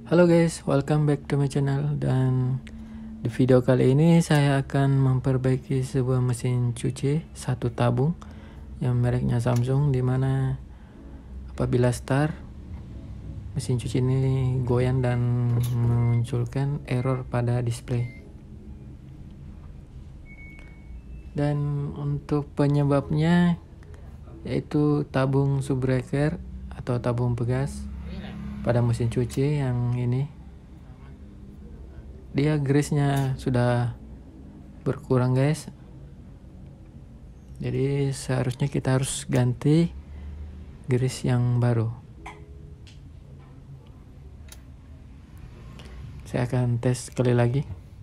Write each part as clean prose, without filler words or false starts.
Halo guys, welcome back to my channel. Dan di video kali ini saya akan memperbaiki sebuah mesin cuci satu tabung yang mereknya Samsung, dimana apabila start mesin cuci ini goyang dan memunculkan error pada display. Dan untuk penyebabnya yaitu tabung subbreaker atau tabung pegas pada mesin cuci yang ini. Dia grease-nya sudah berkurang guys, jadi seharusnya kita harus ganti grease yang baru. Saya akan tes sekali lagi.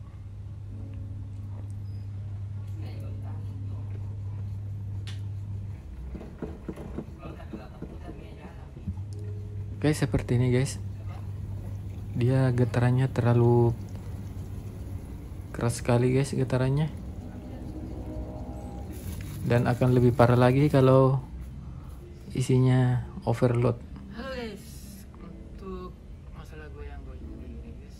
Guys, seperti ini guys, dia getarannya terlalu keras sekali guys getarannya, dan akan lebih parah lagi kalau isinya overload. Halo guys, untuk masalah goyang-goyang ini guys,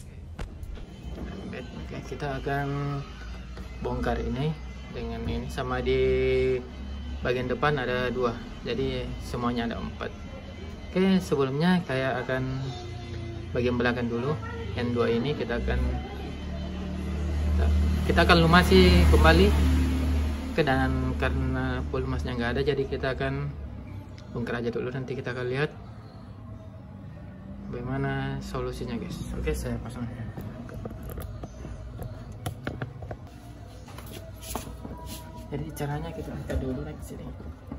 oke, kita akan bongkar ini dengan ini, sama di bagian depan ada 2, jadi semuanya ada 4. Oke, sebelumnya saya akan bagian belakang dulu. Yang 2 ini kita akan lumasi kembali, dan karena pelumasnya nggak ada, jadi kita akan bongkar aja dulu. Nanti kita akan lihat bagaimana solusinya guys. Oke, saya pasang. Jadi caranya kita angkat dulu lagi sini.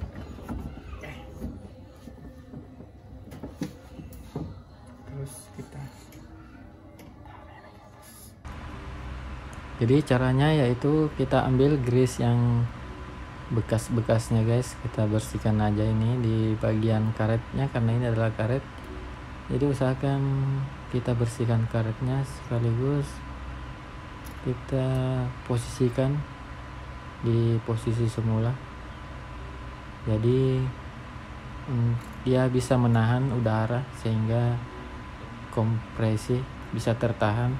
Jadi caranya yaitu kita ambil grease yang bekas-bekasnya guys, kita bersihkan aja ini di bagian karetnya, karena ini adalah karet. Jadi usahakan kita bersihkan karetnya sekaligus kita posisikan di posisi semula. Jadi dia bisa menahan udara sehingga kompresi bisa tertahan,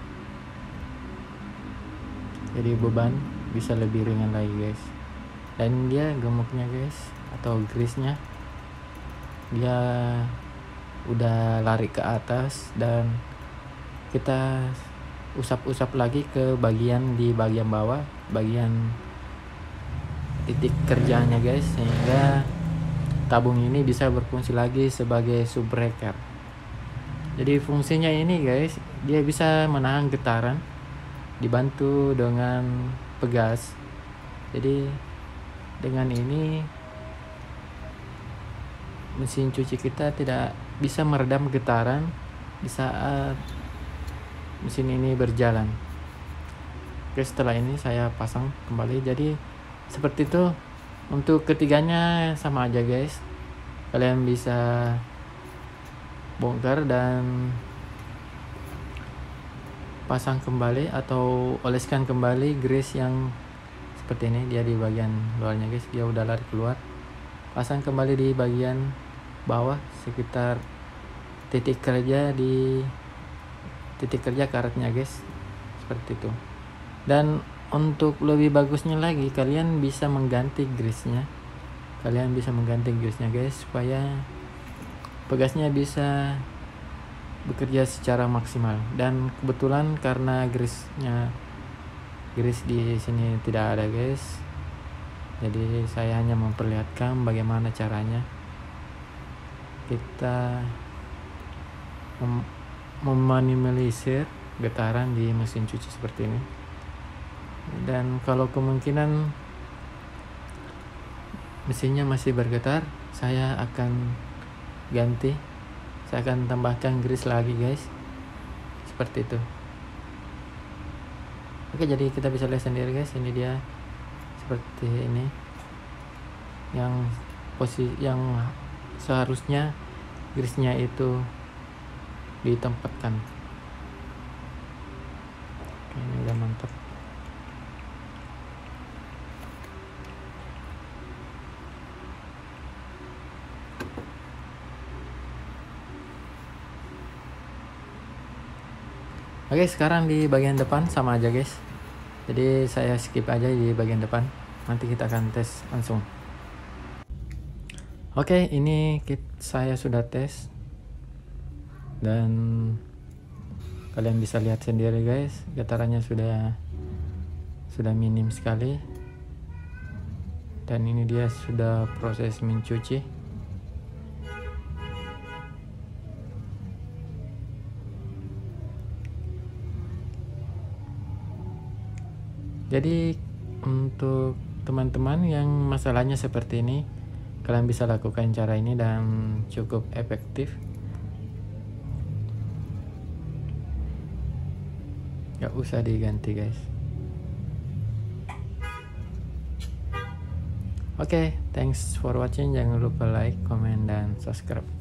jadi beban bisa lebih ringan lagi guys. Dan dia gemuknya guys, atau grease-nya dia udah lari ke atas, dan kita usap-usap lagi ke di bagian bawah, bagian titik kerjanya guys, sehingga tabung ini bisa berfungsi lagi sebagai subbreaker. Jadi fungsinya ini guys, dia bisa menahan getaran dibantu dengan pegas. Jadi dengan ini mesin cuci kita tidak bisa meredam getaran di saat mesin ini berjalan. Oke, setelah ini saya pasang kembali. Jadi seperti itu. Untuk ketiganya sama aja guys, kalian bisa bongkar dan pasang kembali atau oleskan kembali grease yang seperti ini. Dia di bagian luarnya guys, dia udah lari keluar. Pasang kembali di bagian bawah sekitar titik kerja karetnya guys, seperti itu. Dan untuk lebih bagusnya lagi, kalian bisa mengganti grease-nya. Guys, supaya pegasnya bisa bekerja secara maksimal. Dan kebetulan karena grease di sini tidak ada guys, jadi saya hanya memperlihatkan bagaimana caranya kita meminimalisir getaran di mesin cuci seperti ini. Dan kalau kemungkinan mesinnya masih bergetar, saya akan tambahkan grease lagi guys, seperti itu. Oke, jadi kita bisa lihat sendiri guys, ini dia seperti ini, yang seharusnya grease-nya itu ditempatkan. Oke, ini udah mantap. Oke, sekarang di bagian depan sama aja guys, jadi saya skip aja di bagian depan, nanti kita akan tes langsung. Oke, ini saya sudah tes dan kalian bisa lihat sendiri guys, getarannya sudah minim sekali, dan ini dia sudah proses mencuci. Jadi untuk teman-teman yang masalahnya seperti ini, kalian bisa lakukan cara ini dan cukup efektif. Gak usah diganti guys. Oke, thanks for watching. Jangan lupa like, comment, dan subscribe.